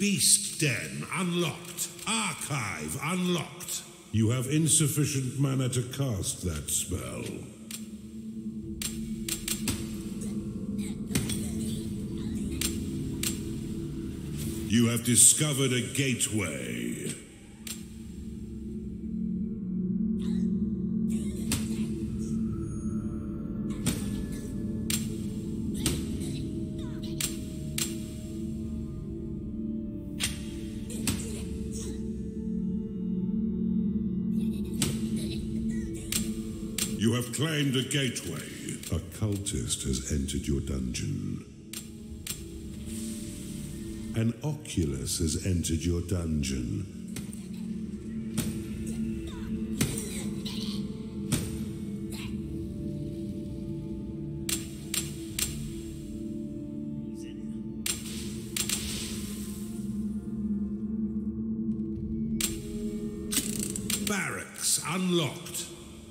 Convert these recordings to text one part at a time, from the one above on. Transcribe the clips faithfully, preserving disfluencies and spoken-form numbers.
Beast Den unlocked. Archive unlocked. You have insufficient mana to cast that spell. You have discovered a gateway. You have claimed a gateway. A cultist has entered your dungeon. An Oculus has entered your dungeon. Barracks unlocked.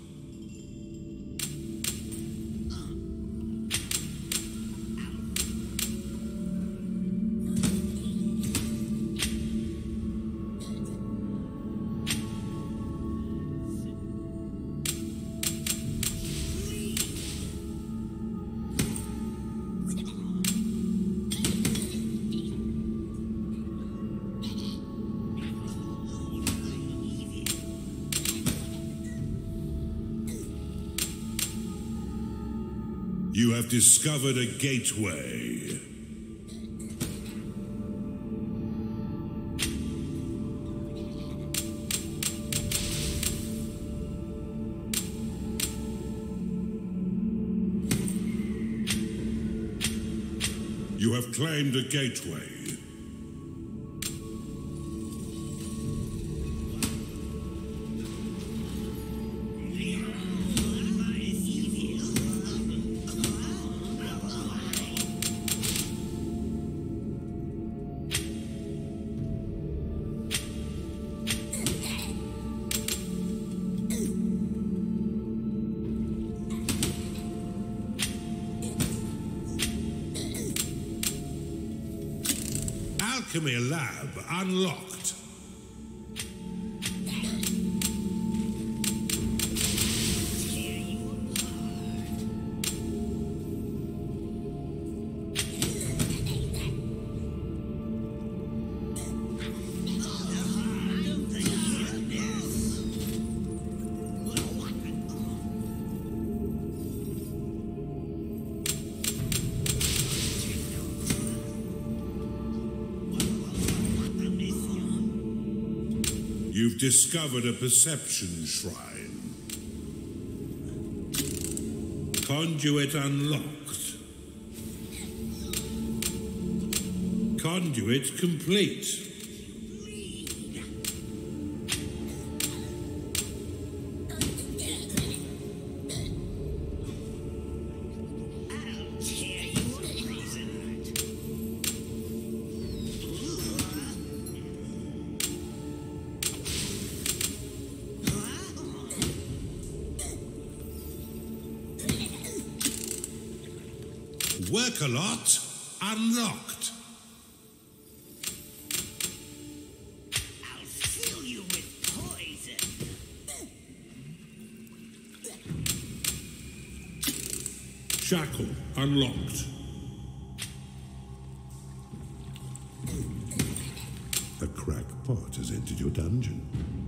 You have discovered a gateway. You have claimed a gateway. Alchemy Lab unlocked. You've discovered a perception shrine. Conduit unlocked. Conduit complete. Work-a-lot unlocked. I'll fill you with poison. Shackle unlocked. A crackpot has entered your dungeon.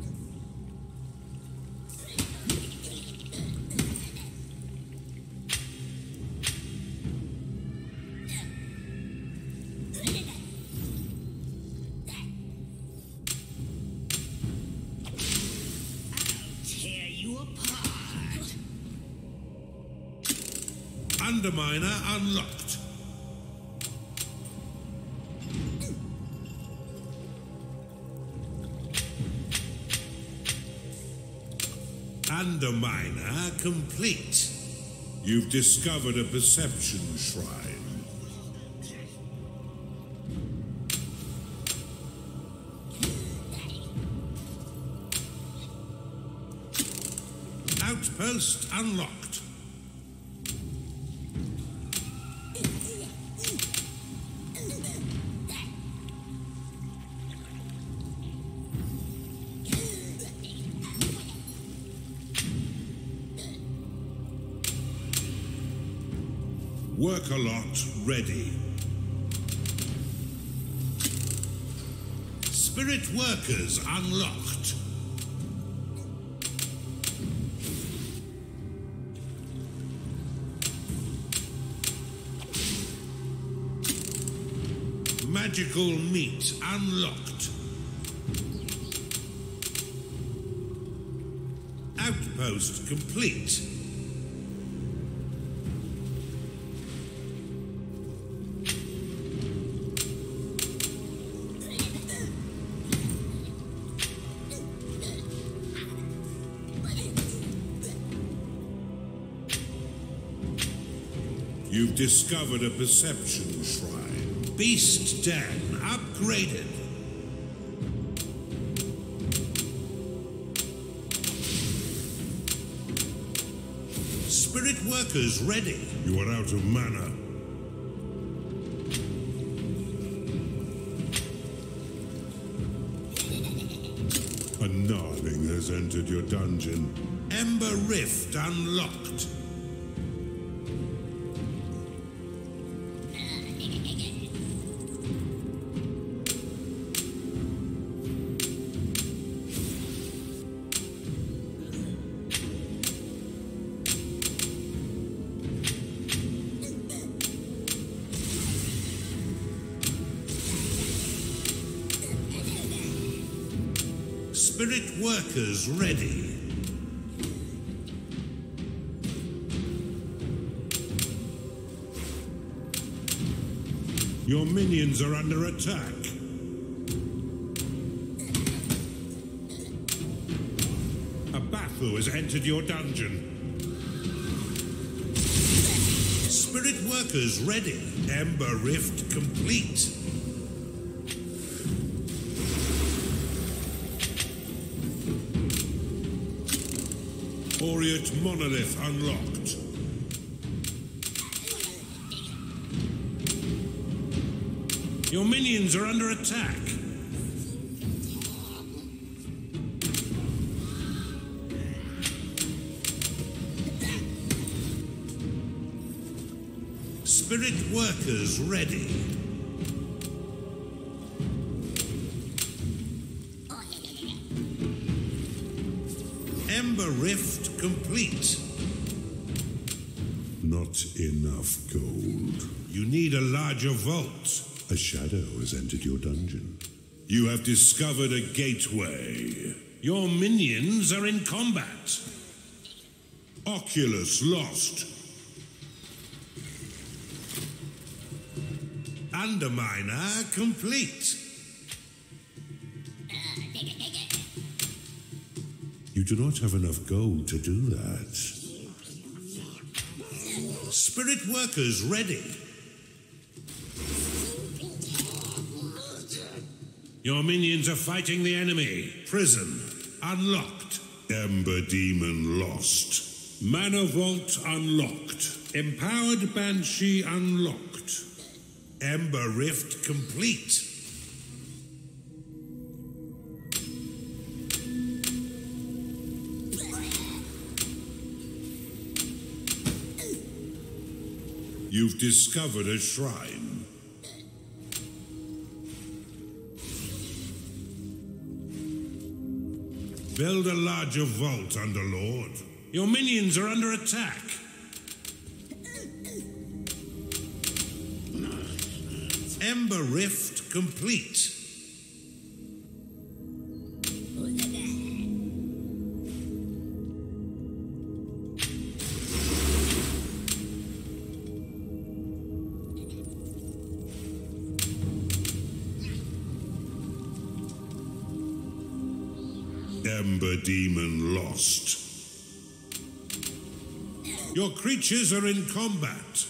Underminer unlocked. Underminer complete. You've discovered a perception shrine. Outpost unlocked. Work-a-lot ready. Spirit workers unlocked. Magical meat unlocked. Outpost complete. You've discovered a perception shrine. Beast Den upgraded. Spirit workers ready. You are out of mana. A Gnarling has entered your dungeon. Ember Rift unlocked. Spirit workers ready. Your minions are under attack. A Bathu has entered your dungeon. Spirit workers ready. Ember Rift complete. Oriat Monolith unlocked. Your minions are under attack. Spirit workers ready. Ember Rift complete. Not enough gold. You need a larger vault. A shadow has entered your dungeon. You have discovered a gateway. Your minions are in combat. Oculus lost. Underminer complete. You do not have enough gold to do that. Spirit workers ready. Your minions are fighting the enemy. Prison unlocked. Ember Demon lost. Mana Vault unlocked. Empowered Banshee unlocked. Ember Rift complete. You've discovered a shrine. Build a larger vault, Underlord. Your minions are under attack. Ember Rift complete. Ember Demon lost. Your creatures are in combat.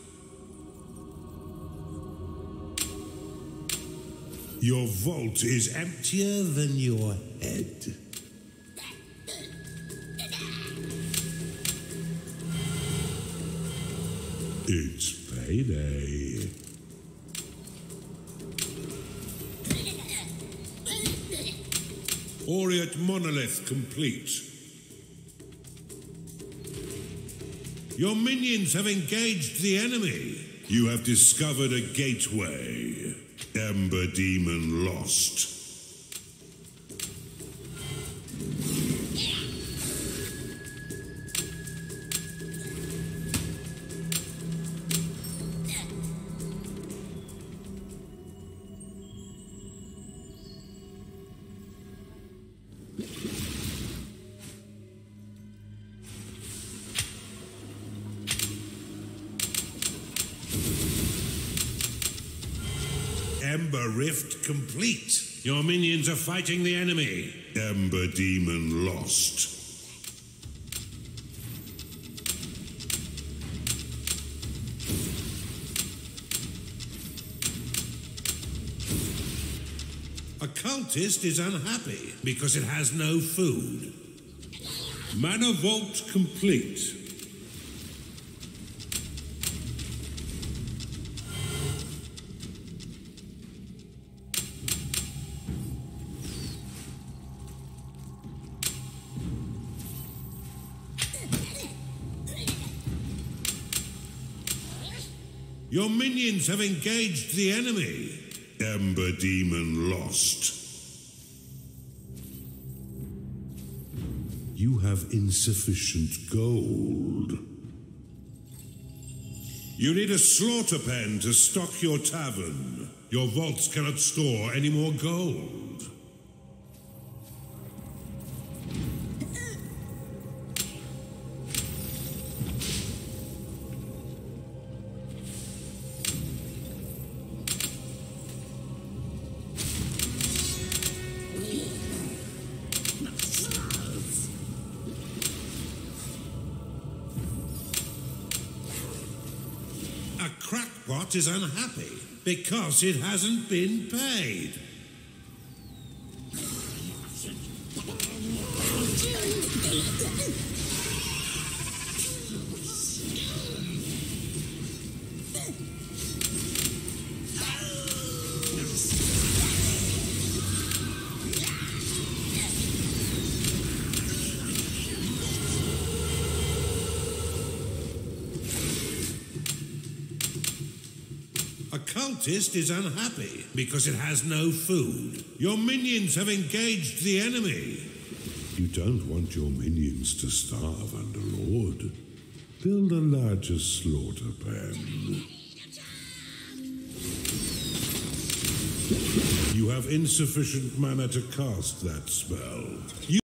Your vault is emptier than your head. It's payday. Oriat Monolith complete. Your minions have engaged the enemy. You have discovered a gateway. Ember Demon lost. Ember Rift complete. Your minions are fighting the enemy. Ember Demon lost. A cultist is unhappy because it has no food. Mana Vault complete. Your minions have engaged the enemy. Ember Demon lost. You have insufficient gold. You need a slaughter pen to stock your tavern. Your vaults cannot store any more gold. A crackpot is unhappy because it hasn't been paid. A cultist is unhappy because it has no food. Your minions have engaged the enemy. You don't want your minions to starve, Underlord. Build a larger slaughter pen. You have insufficient mana to cast that spell. You